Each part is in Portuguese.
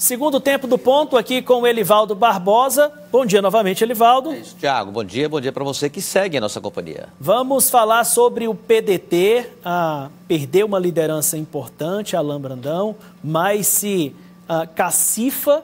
Segundo tempo do ponto aqui com o Elivaldo Barbosa. Bom dia novamente, Elivaldo. É isso, Thiago. Bom dia para você que segue a nossa companhia. Vamos falar sobre o PDT. Perdeu uma liderança importante, Alain Brandão, mas se cacifa,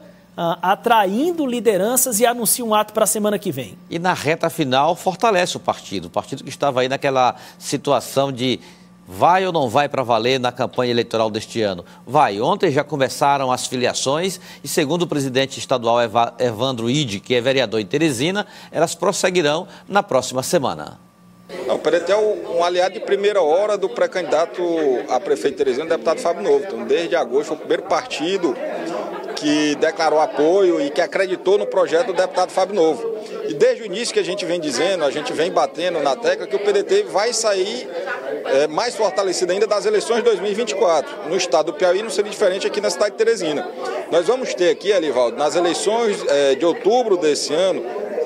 atraindo lideranças e anuncia um ato para a semana que vem. E na reta final fortalece o partido que estava aí naquela situação de vai ou não vai para valer na campanha eleitoral deste ano? Vai. Ontem já começaram as filiações e, segundo o presidente estadual Evandro Ide, que é vereador em Teresina, elas prosseguirão na próxima semana. O PDT é um aliado de primeira hora do pré-candidato a prefeito de Teresina, o deputado Fábio Novo. Então, desde agosto, foi o primeiro partido que declarou apoio e que acreditou no projeto do deputado Fábio Novo. E desde o início que a gente vem dizendo, a gente vem batendo na tecla que o PDT vai sair mais fortalecido ainda das eleições de 2024. No estado do Piauí não seria diferente aqui na cidade de Teresina. Nós vamos ter aqui, Elivaldo, nas eleições de outubro desse ano,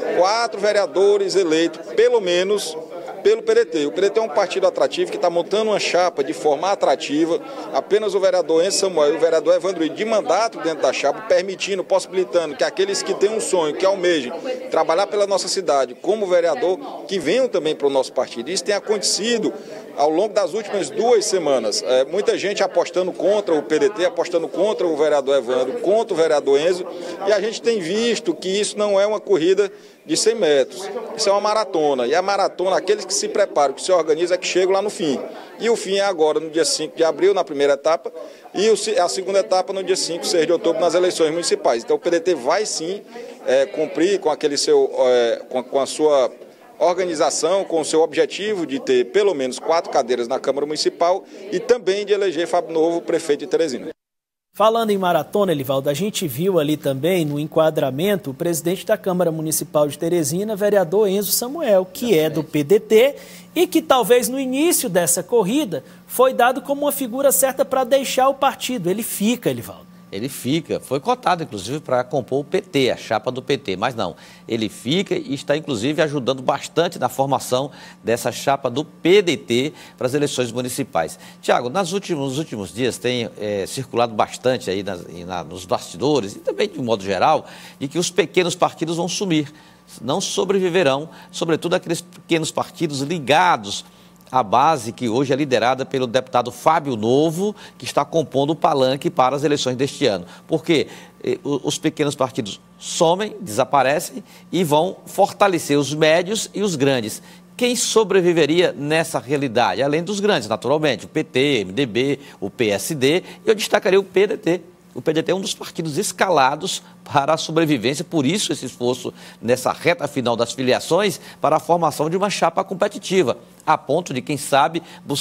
4 vereadores eleitos, pelo menos, pelo PDT. O PDT é um partido atrativo que está montando uma chapa de forma atrativa. Apenas o vereador Enzo Samuel e o vereador Evandro Ide de mandato dentro da chapa, permitindo, possibilitando que aqueles que têm um sonho, que almejem trabalhar pela nossa cidade como vereador, que venham também para o nosso partido. Isso tem acontecido ao longo das últimas 2 semanas. Muita gente apostando contra o PDT, apostando contra o vereador Evandro, contra o vereador Enzo, e a gente tem visto que isso não é uma corrida de 100 metros. Isso é uma maratona. E a maratona, aqueles que se preparam, que se organizam, é que chegam lá no fim. E o fim é agora, no dia 5 de abril, na primeira etapa, e a segunda etapa no dia 5, 6 de outubro, nas eleições municipais. Então o PDT vai sim cumprir com aquele com a sua organização, com o seu objetivo de ter pelo menos 4 cadeiras na Câmara Municipal e também de eleger Fábio Novo prefeito de Teresina. Falando em maratona, Elivaldo, a gente viu ali também no enquadramento o presidente da Câmara Municipal de Teresina, vereador Enzo Samuel, que é do PDT e que talvez no início dessa corrida foi dado como uma figura certa para deixar o partido. Ele fica, Elivaldo. Ele fica, foi cotado inclusive para compor o PT, a chapa do PT, mas não, ele fica e está inclusive ajudando bastante na formação dessa chapa do PDT para as eleições municipais. Tiago, nos últimos dias tem circulado bastante aí nos bastidores e também de um modo geral, de que os pequenos partidos vão sumir, não sobreviverão, sobretudo aqueles pequenos partidos ligados a base que hoje é liderada pelo deputado Fábio Novo, que está compondo o palanque para as eleições deste ano. Porque os pequenos partidos somem, desaparecem e vão fortalecer os médios e os grandes. Quem sobreviveria nessa realidade? Além dos grandes, naturalmente, o PT, o MDB, o PSD, e eu destacaria o PDT. O PDT é um dos partidos escalados para a sobrevivência, por isso esse esforço nessa reta final das filiações para a formação de uma chapa competitiva, a ponto de, quem sabe,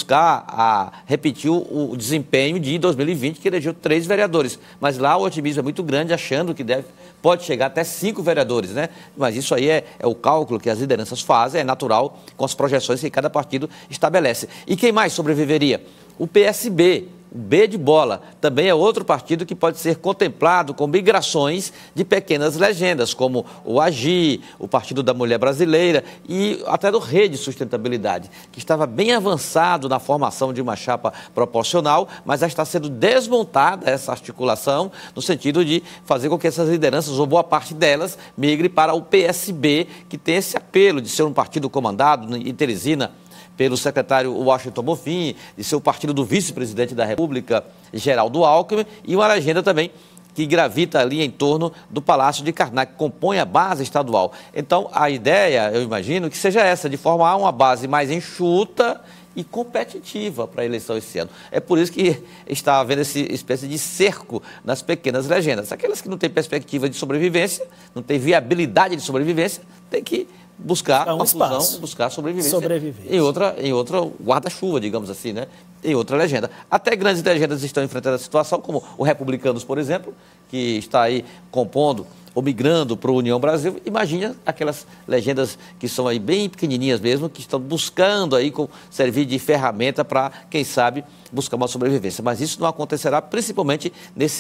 buscar repetir o desempenho de 2020, que elegeu 3 vereadores. Mas lá o otimismo é muito grande, achando que pode chegar até 5 vereadores, né? Mas isso aí é o cálculo que as lideranças fazem, é natural com as projeções que cada partido estabelece. E quem mais sobreviveria? O PSB. O B de bola também é outro partido que pode ser contemplado com migrações de pequenas legendas, como o AGI, o Partido da Mulher Brasileira e até do Rede Sustentabilidade, que estava bem avançado na formação de uma chapa proporcional, mas já está sendo desmontada essa articulação no sentido de fazer com que essas lideranças, ou boa parte delas, migre para o PSB, que tem esse apelo de ser um partido comandado em Teresina pelo secretário Washington Bonfim, de ser o partido do vice-presidente da República, Geraldo Alckmin, e uma legenda também que gravita ali em torno do Palácio de Karnak, que compõe a base estadual. Então, a ideia, eu imagino, que seja essa, de formar uma base mais enxuta e competitiva para a eleição esse ano. É por isso que está havendo essa espécie de cerco nas pequenas legendas. Aquelas que não têm perspectiva de sobrevivência, não têm viabilidade de sobrevivência, tem que buscar uma fusão, buscar sobrevivência. Em outra guarda-chuva, digamos assim, né? Em outra legenda. Até grandes legendas estão enfrentando a situação, como o Republicanos, por exemplo, que está aí compondo ou migrando para o União Brasil. Imagina aquelas legendas que são aí bem pequenininhas mesmo, que estão buscando aí servir de ferramenta para, quem sabe, buscar uma sobrevivência. Mas isso não acontecerá principalmente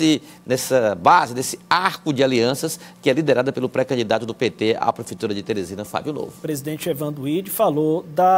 nessa base, nesse arco de alianças que é liderada pelo pré-candidato do PT à Prefeitura de Teresina, Fábio Novo. O presidente Evandro Ide falou da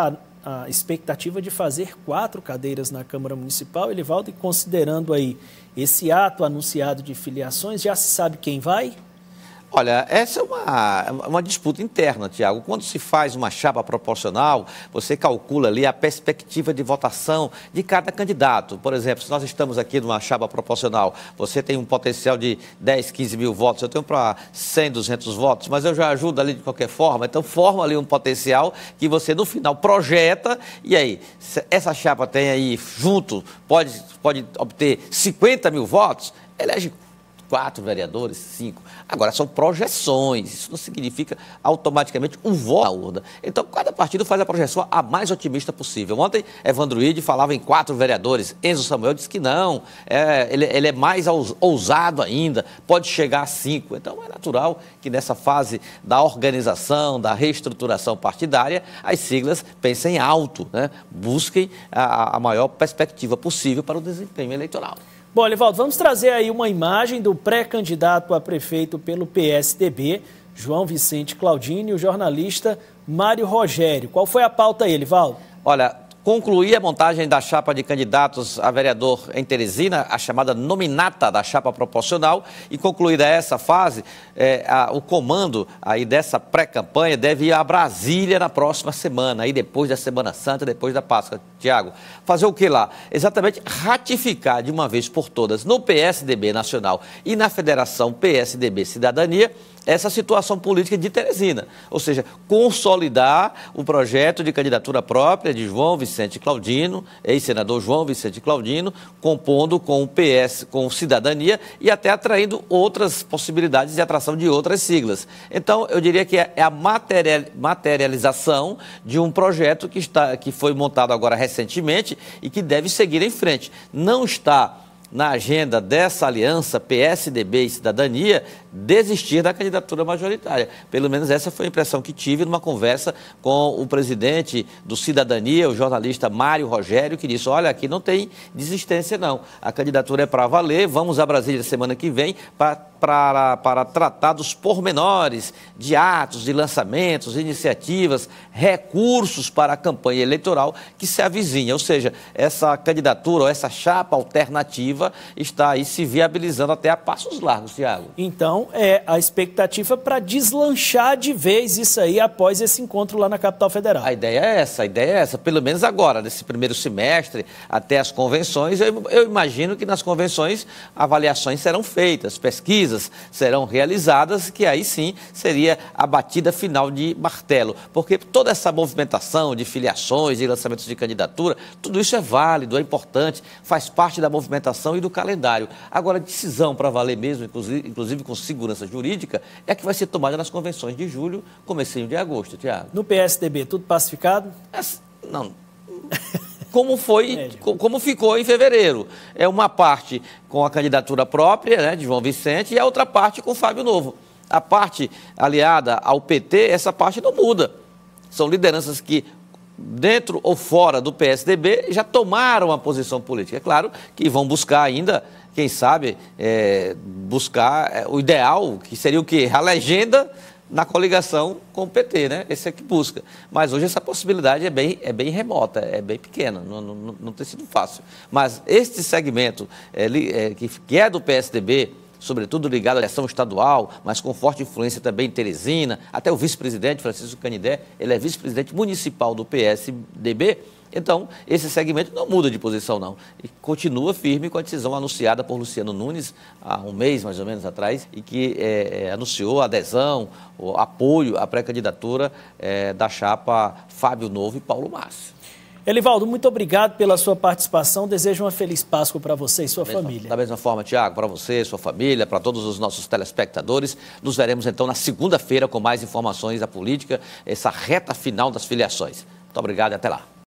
a expectativa de fazer 4 cadeiras na Câmara Municipal, Elivaldo, e considerando aí esse ato anunciado de filiações, já se sabe quem vai? Olha, essa é uma disputa interna, Tiago. Quando se faz uma chapa proporcional, você calcula ali a perspectiva de votação de cada candidato. Por exemplo, se nós estamos aqui numa chapa proporcional, você tem um potencial de 10, 15 mil votos, eu tenho para 100, 200 votos, mas eu já ajudo ali de qualquer forma. Então, forma ali um potencial que você, no final, projeta. E aí, essa chapa tem aí, junto, pode obter 50 mil votos, elege 4 vereadores, 5. Agora, são projeções, isso não significa automaticamente um voto na urna. Então, cada partido faz a projeção a mais otimista possível. Ontem, Evandro Ide falava em 4 vereadores, Enzo Samuel disse que não, ele é mais ousado ainda, pode chegar a 5. Então, é natural que nessa fase da organização, da reestruturação partidária, as siglas pensem alto, né? Busquem a maior perspectiva possível para o desempenho eleitoral. Bom, Elivaldo, vamos trazer aí uma imagem do pré-candidato a prefeito pelo PSDB, João Vicente Claudino, e o jornalista Mário Rogério. Qual foi a pauta aí, Elivaldo? Olha, concluí a montagem da chapa de candidatos a vereador em Teresina, a chamada nominata da chapa proporcional, e concluída essa fase, o comando aí dessa pré-campanha deve ir a Brasília na próxima semana, aí depois da Semana Santa, depois da Páscoa. Tiago, fazer o que lá? Exatamente ratificar de uma vez por todas no PSDB Nacional e na Federação PSDB Cidadania essa situação política de Teresina, ou seja, consolidar o projeto de candidatura própria de João Vicente Claudino, ex-senador João Vicente Claudino, compondo com o PS, com Cidadania e até atraindo outras possibilidades de atração de outras siglas. Então, eu diria que é a materialização de um projeto que foi montado agora recentemente e que deve seguir em frente. Não está na agenda dessa aliança PSDB e Cidadania desistir da candidatura majoritária. Pelo menos essa foi a impressão que tive numa conversa com o presidente do Cidadania, o jornalista Mário Rogério, que disse, olha, aqui não tem desistência não, a candidatura é para valer, vamos a Brasília semana que vem para tratar dos pormenores de atos, de lançamentos, iniciativas, recursos para a campanha eleitoral que se avizinha. Ou seja, essa candidatura ou essa chapa alternativa está aí se viabilizando até a passos largos, Tiago. Então, a expectativa para deslanchar de vez isso aí após esse encontro lá na capital federal. A ideia é essa, pelo menos agora, nesse primeiro semestre, até as convenções. Eu imagino que nas convenções avaliações serão feitas, pesquisas serão realizadas, que aí sim seria a batida final de martelo. Porque toda essa movimentação de filiações e lançamentos de candidatura, tudo isso é válido, é importante, faz parte da movimentação e do calendário. Agora, a decisão para valer mesmo, inclusive com segurança jurídica, é a que vai ser tomada nas convenções de julho, comecinho de agosto, Tiago. No PSDB, tudo pacificado? Não. Como ficou em fevereiro. É uma parte com a candidatura própria, né, de João Vicente, e a outra parte com Fábio Novo. A parte aliada ao PT, essa parte não muda. São lideranças que, dentro ou fora do PSDB, já tomaram uma posição política. É claro que vão buscar ainda, quem sabe, buscar o ideal, que seria o quê? A legenda na coligação com o PT, né? Esse é que busca. Mas hoje essa possibilidade é bem remota, é bem pequena, não tem sido fácil. Mas este segmento que é do PSDB, sobretudo ligado à eleição estadual, mas com forte influência também em Teresina, até o vice-presidente, Francisco Canidé, ele é vice-presidente municipal do PSDB, então esse segmento não muda de posição não, e continua firme com a decisão anunciada por Luciano Nunes há um mês mais ou menos atrás, e que anunciou a adesão, o apoio à pré-candidatura da chapa Fábio Novo e Paulo Márcio. Elivaldo, muito obrigado pela sua participação. Desejo uma feliz Páscoa para você e sua família. Da mesma forma, Tiago, para você, sua família, para todos os nossos telespectadores. Nos veremos então na segunda-feira com mais informações da política, essa reta final das filiações. Muito obrigado e até lá.